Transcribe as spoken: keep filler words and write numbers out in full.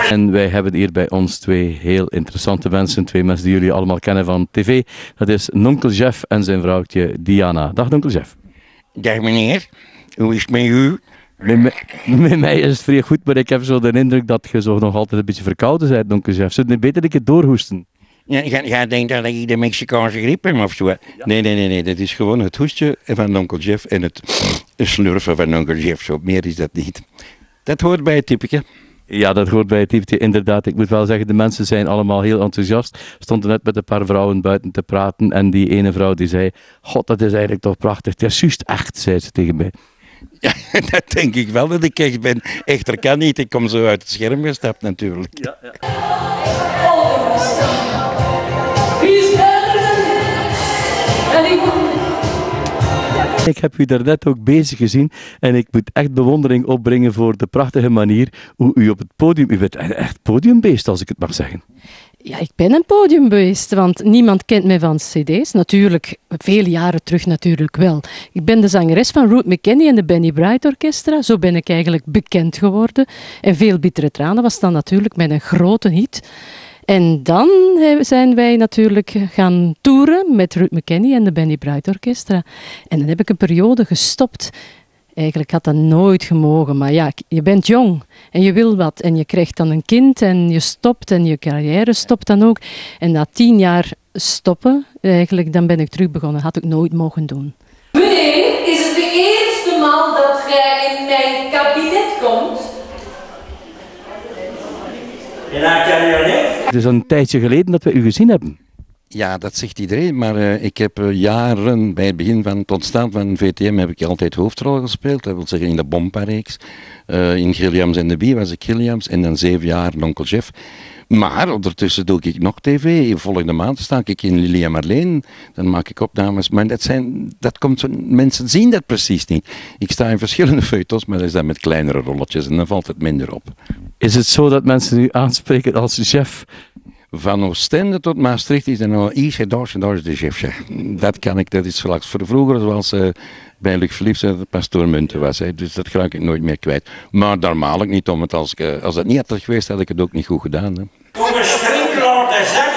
En wij hebben hier bij ons twee heel interessante mensen, twee mensen die jullie allemaal kennen van tv. Dat is Nonkel Jeff en zijn vrouwtje Diana. Dag Nonkel Jeff. Dag meneer, hoe is het met u? Met mij, met mij is het vrij goed, maar ik heb zo de indruk dat je zo nog altijd een beetje verkouden bent, Nonkel Jeff. Zou je niet beter een keer doorhoesten? Ja, ga, ga denkt dat ik de Mexicaanse griep heb of zo? Ja. Nee, nee, nee, nee, dat is gewoon het hoestje van Nonkel Jeff en het slurfen van Nonkel Jeff. Zo meer is dat niet. Dat hoort bij het typetje. Ja, dat hoort bij het typetje, inderdaad. Ik moet wel zeggen, de mensen zijn allemaal heel enthousiast. We stonden net met een paar vrouwen buiten te praten en die ene vrouw die zei, god, dat is eigenlijk toch prachtig. Het is juist echt, zei ze tegen mij. Ja, dat denk ik wel dat ik echt ben. Echter kan niet, ik kom zo uit het scherm gestapt natuurlijk. Ja, ja. Ik heb u daarnet ook bezig gezien en ik moet echt bewondering opbrengen voor de prachtige manier hoe u op het podium... U bent echt podiumbeest, als ik het mag zeggen. Ja, ik ben een podiumbeest, want niemand kent mij van cd's. Natuurlijk, vele jaren terug natuurlijk wel. Ik ben de zangeres van Ruth McKenney en de Benny Bright Orchestra. Zo ben ik eigenlijk bekend geworden. En Veel Bittere Tranen was dan natuurlijk met een grote hit. En dan zijn wij natuurlijk gaan toeren met Ruth McKenney en de Benny Bright Orchestra. En dan heb ik een periode gestopt. Eigenlijk had dat nooit gemogen, maar ja, je bent jong en je wil wat. En je krijgt dan een kind en je stopt en je carrière stopt dan ook. En na tien jaar stoppen, eigenlijk, dan ben ik terug begonnen. Had ik nooit mogen doen. Meneer, is het de eerste maal dat jij in mijn kabinet komt? In haar kabinet? Het is een tijdje geleden dat we u gezien hebben. Ja, dat zegt iedereen, maar uh, ik heb uh, jaren, bij het begin van het ontstaan van V T M, heb ik altijd hoofdrol gespeeld. Dat wil zeggen in de Bompa-reeks. Uh, in Gilliams en de Bie was ik Gilliams en dan zeven jaar Nonkel Jeff. Maar ondertussen doe ik nog tv. Volgende maand sta ik in Lili en Marleen. Dan maak ik opnames. Maar dat zijn, dat komt zo, mensen zien dat precies niet. Ik sta in verschillende feuilletons, maar dat is dan met kleinere rolletjes en dan valt het minder op. Is het zo dat mensen u aanspreken als chef? Van Oostende tot Maastricht is er nou iets en daar en daar is de chefje. Dat kan ik, dat is zoals voor vroeger zoals uh, bij Luc Philips de pastoor Munten was. Hè. Dus dat ga ik nooit meer kwijt. Maar daar maal ik niet om het. Als, ik, als het niet had geweest, had ik het ook niet goed gedaan. Hè. Om een string laten zeggen.